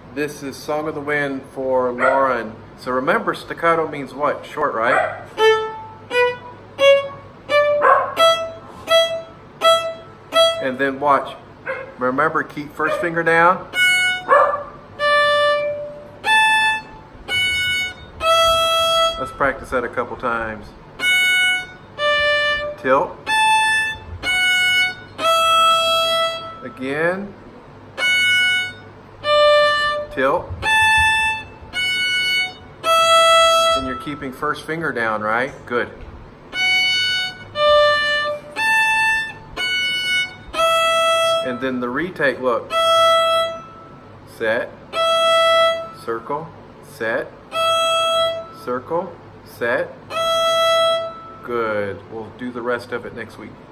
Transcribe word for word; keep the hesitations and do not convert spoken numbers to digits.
This is Song of the Wind for Lauren. So remember, staccato means what? Short, right? And then watch. Remember, keep first finger down. Let's practice that a couple times. Tilt. Again. Tilt. And you're keeping first finger down, right? Good. And then the retake, look. Set. Circle. Set. Circle. Set. Good. We'll do the rest of it next week.